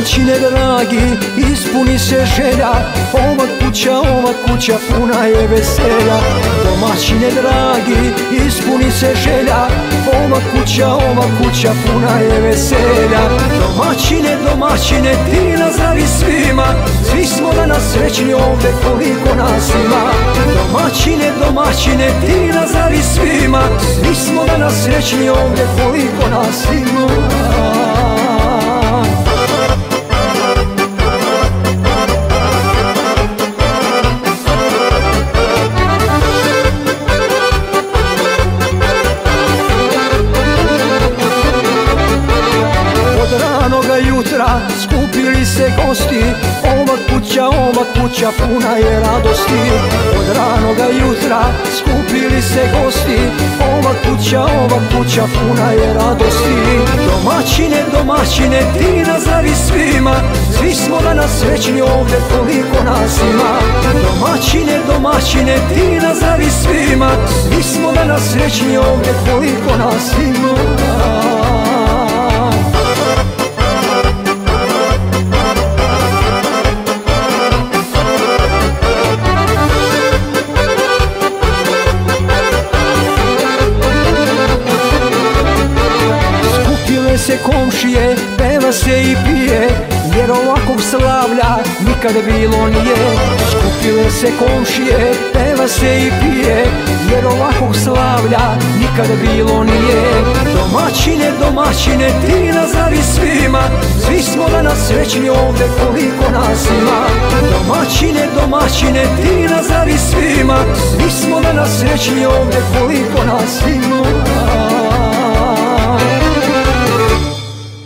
Domaćine dragi, ispuni se želja, ova kuća puna je veselja. Domaćine dragi, ispuni se želja, ova kuća puna je veselja. Domaćine, ti nazovi svima, svi smo danas srećni ovdje koliko nas ima. Domaćine, ti nazovi svima, svi smo danas srećni ovdje koliko nas ima. Jutra skupili se gosti, ova kuća puna je radosti. Od ranoga jutra skupili se gosti, ova kuća puna je radosti. Domaćine, ti nazovi svima, svi smo danas srećni ovdje koliko nas ima. Domaćine, ti nazovi svima, svi smo danas srećni ovdje koliko nas ima. Se komšije, peva se i pije, jer ovakvog slavlja nikad bilo nije. Skupile se komšije, peva se i pije, jer ovakvog slavlja nikad bilo nije. Domaćine, ti nazovi svima, svi smo danas srećni ovdje koliko nas ima. Domaćine, ti nazovi svima, svi smo danas srećni ovdje koliko nas ima.